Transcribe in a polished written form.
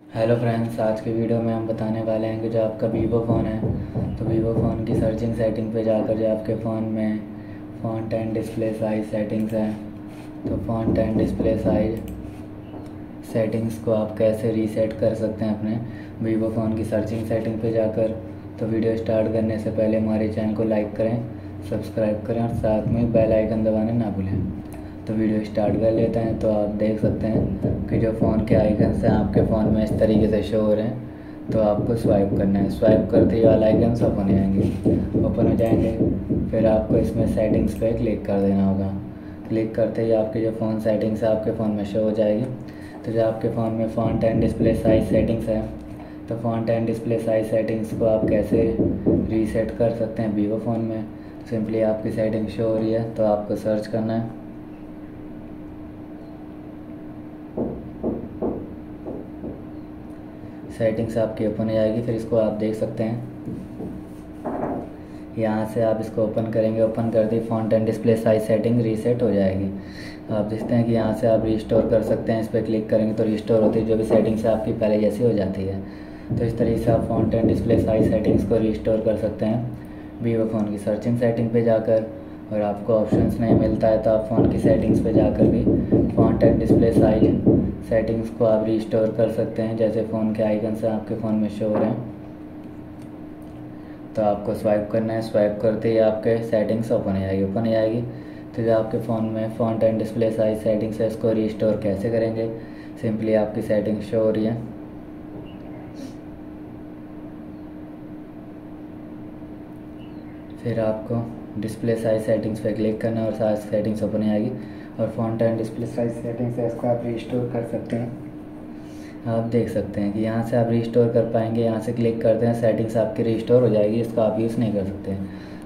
Hello friends, आज के video में हम बताने वाले हैं कि जो आपका वीवो फ़ोन है तो वीवो फ़ोन की सर्चिंग सेटिंग पे जाकर जो आपके फ़ोन में font and display size settings हैं तो font and display size settings को आप कैसे रीसेट कर सकते हैं अपने वीवो फ़ोन की सर्चिंग सेटिंग पे जाकर। तो वीडियो स्टार्ट करने से पहले हमारे चैनल को लाइक करें, सब्सक्राइब करें और साथ में बेल आइकन दबाना ना भूलें। तो वीडियो स्टार्ट कर लेते हैं। तो आप देख सकते हैं कि जो फ़ोन के आइकन्स हैं आपके फ़ोन में इस तरीके से शो हो रहे हैं। तो आपको स्वाइप करना है, स्वाइप करते ही वाला आइकन्स ओपन हो जाएंगे, ओपन हो जाएंगे। फिर आपको इसमें सेटिंग्स पे क्लिक कर देना होगा। क्लिक करते ही आपकी जो फ़ोन सेटिंग्स है आपके फ़ोन में शो हो जाएगी। तो जो आपके फ़ोन में font and display size settings है तो font and display size settings को आप कैसे रीसेट कर सकते हैं वीवो फ़ोन में। सिंपली आपकी सेटिंग शो हो रही है तो आपको सर्च करना है। सेटिंग्स आपकी ओपन हो जाएगी। फिर इसको आप देख सकते हैं, यहाँ से आप इसको ओपन करेंगे, ओपन कर दी font and display size setting reset हो जाएगी। आप देखते हैं कि यहाँ से आप रीस्टोर कर सकते हैं। इस पर क्लिक करेंगे तो रीस्टोर होती है, जो भी सेटिंग्स है आपकी पहले जैसी हो जाती है। तो इस तरीके से आप font and display size settings को रीस्टोर कर सकते हैं वीवो फ़ोन की सर्चिंग सेटिंग पे जाकर। और आपको ऑप्शंस नहीं मिलता है तो आप फ़ोन की सेटिंग्स पे जाकर भी font and display size settings को आप रीस्टोर कर सकते हैं। जैसे फ़ोन के आइकन्स हैं आपके फ़ोन में शो हो रहे हैं तो आपको स्वाइप करना है। स्वाइप करते ही आपके सेटिंग्स ओपन हो जाएगी, ओपन हो जाएगी। तो जो आपके फ़ोन में font and display size settings है इसको रीस्टोर कैसे करेंगे। सिंपली आपकी सेटिंग शो हो रही है, फिर आपको डिस्प्ले साइज सेटिंग्स पे क्लिक करना है और सारी सेटिंग्स ओपन हो जाएगी। और font and display size settings है इसको आप रीस्टोर कर सकते हैं। आप देख सकते हैं कि यहाँ से आप रीस्टोर कर पाएंगे। यहाँ से क्लिक करते हैं, सेटिंग्स आपकी रीस्टोर हो जाएगी, इसको आप यूज़ नहीं कर सकते हैं।